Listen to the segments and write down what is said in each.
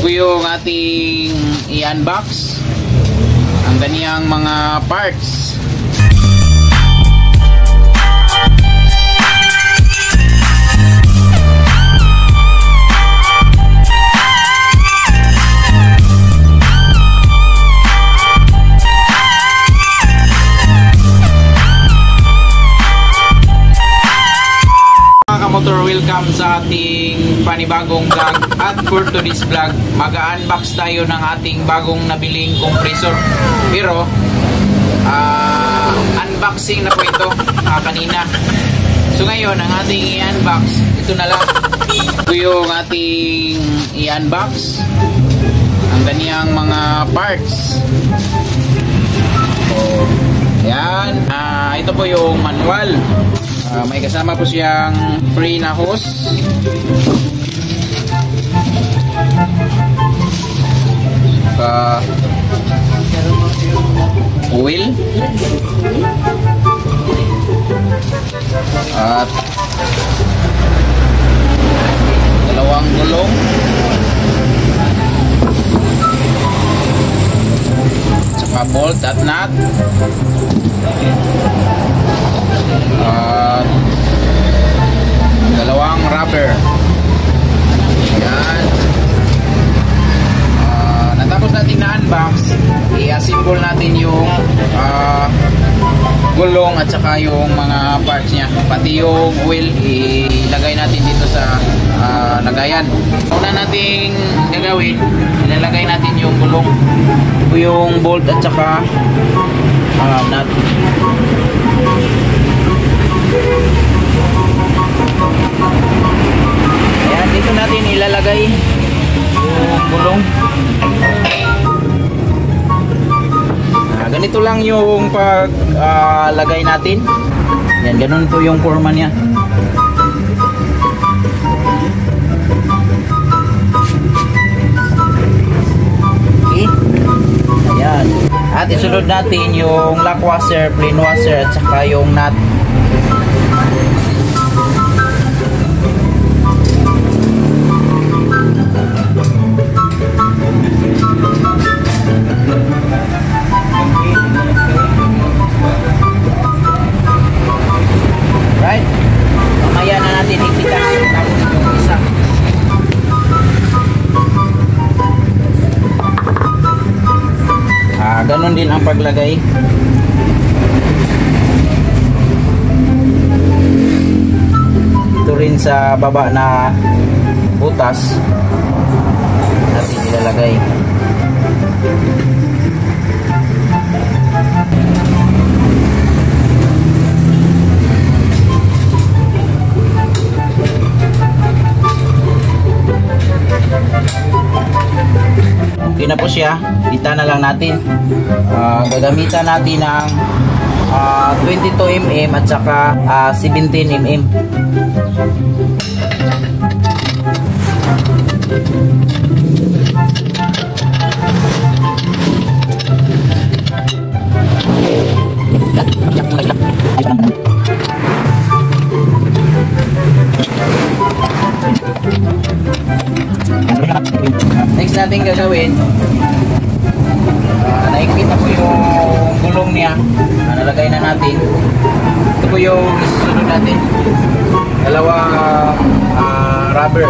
Ito yung ating i-unbox ang ganiyang mga parts. Motor, welcome sa ating panibagong vlog. At for today's vlog, mag-unbox tayo ng ating bagong nabiling compressor. Pero unboxing na po ito kanina. So ngayon ang ating i-unbox, ito na lang. Ito yung ating i-unbox ang ganiyang mga parts. So yan, ito po yung manual. May kasama po siyang free na hose, oil, at dalawang gulong, saka bolt at nut, at dalawang rubber. Yan. Natapos natin na unbox, i-assemble natin yung gulong at saka yung mga parts nya, pati yung oil ilagay natin dito sa lagayan. Una nating gagawin, ilalagay natin yung gulong, yung bolt at saka nut. Ayan, dito natin ilalagay yung gulong. Ganito lang yung paglagay natin. Yan, ganun po yung forma niya. Okay. Ayan. At isunod natin yung lock washer, plain washer at saka yung nut. Right? Mamaya na natin ipitas tapos yung isa. Ganon din ang paglagay. Ito rin sa baba na butas natin ilalagay. Okay na po siya, kita na lang natin. Gagamitan natin ng 22 mm at saka 17 mm. Next natin gagawin, naikpit na po yung gulong niya. Nalagay na natin. Ito po yung isusunod natin, dalawang rubber.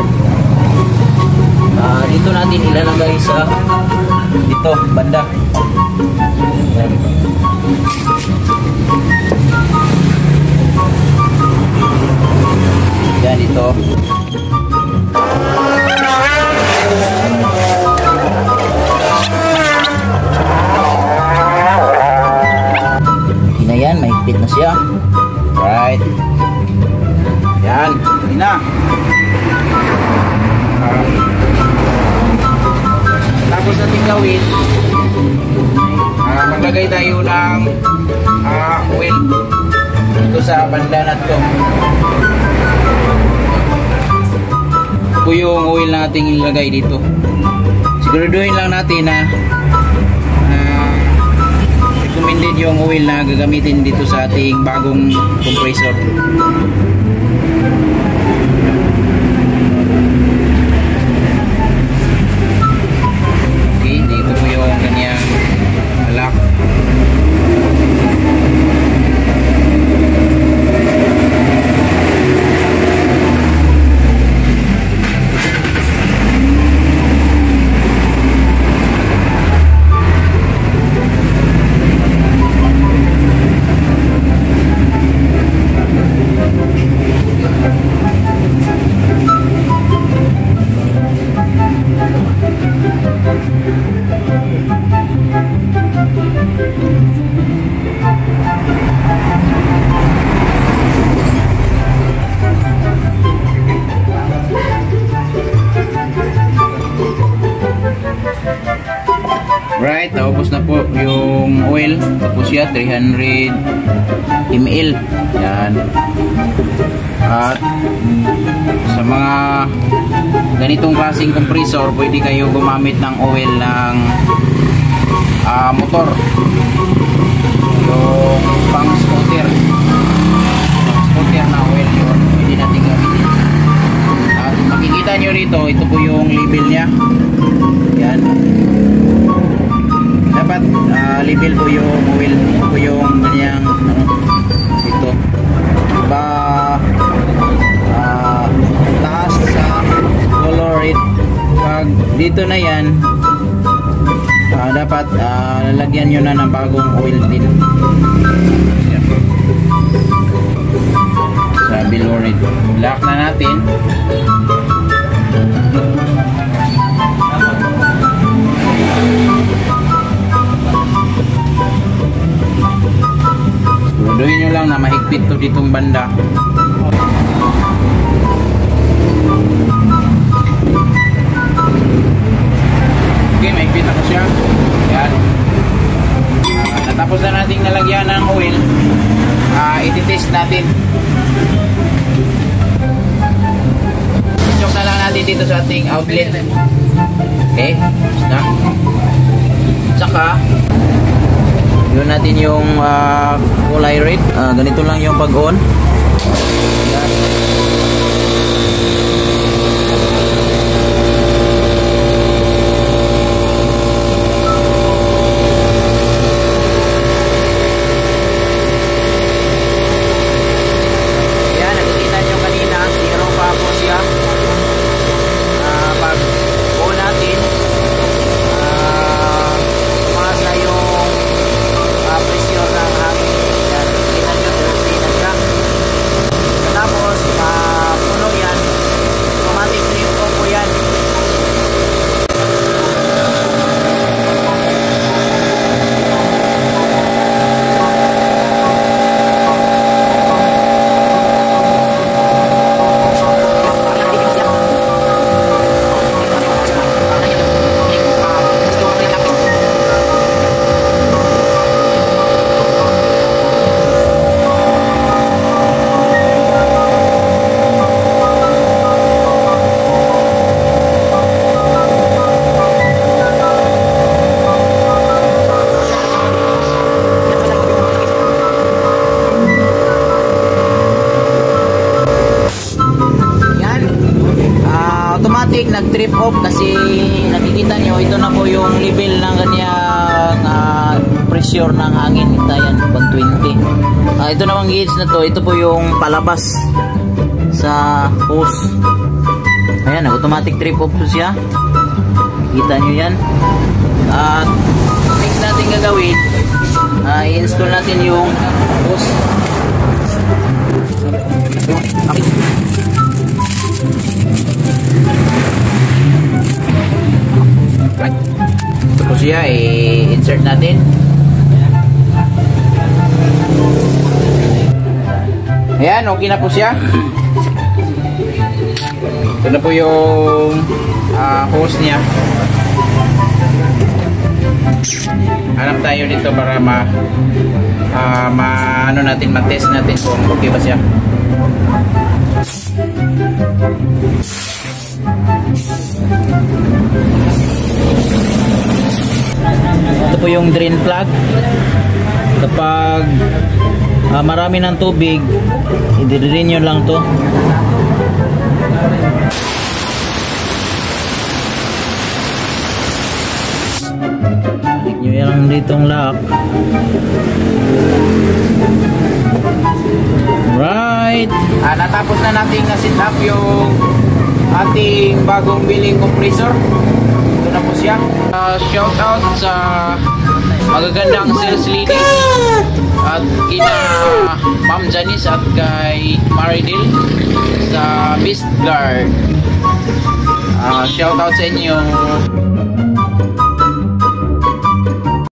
Dito natin ilalagay sa dito banda. Yan dito. Yan, mahigpit na siya. Right. Yan, hindi na. Tapos natin gawin, maglagay tayo ng oil dito sa banda na to. Ito yung oil natin ilagay dito. Siguraduhin lang natin na recommended yung oil na gagamitin dito sa ating bagong compressor. Alright, ubos na po yung oil. Tapos siya 300 ml. Yan. At sa mga ganitong klaseng compressor, pwede kayo gumamit ng oil ng motor. Yung pang scooter. Scooter na oil yun. Pwede natin gamitin. At makikita nyo rito, ito po yung label nya. Yan. Dapat label po yung oil. Ito po yung ganyang ito. Diba taas sa color it. Pag dito na yan, dapat lalagyan nyo na ng bagong oil din. Yan. Sa below it. Lock na natin. Siguraduhin nyo lang na mahigpit to ditong banda. Okay, mahigpit ako siya. Yan. Natapos na nating nalagyan ng oil. Iti-test natin. Check na lang natin dito sa ating outlet. Okay, na. Tsaka yun natin yung kulay red. Ganito lang yung pag-on. Yan. Automatic nag-trip off kasi nakikita nyo ito na po yung level ng kanyang pressure ng hangin. Yan, 120. Ito namang gauge na to, ito po yung palabas sa hose. Ayan, automatic trip off po siya. Kita nyo yan. At next natin gagawin, i-install natin yung hose. Ito po siya, i-insert natin. Ayan, okay na po siya. Ito na po yung hose niya. Hanap tayo dito para ano natin, ma-test natin kung okay ba siya. Ito po yung drain plug. Kapag marami ng tubig, i-drain nyo lang to. Balik nyo yan ditong lock. Right. Natapos na natin na-set up yung ating bagong biling compressor. Ito na po siya. Shout out sa magagandang sales lady at kina Ma'am Janice at kay Maridil sa Beast Guard. Shout out sa inyo.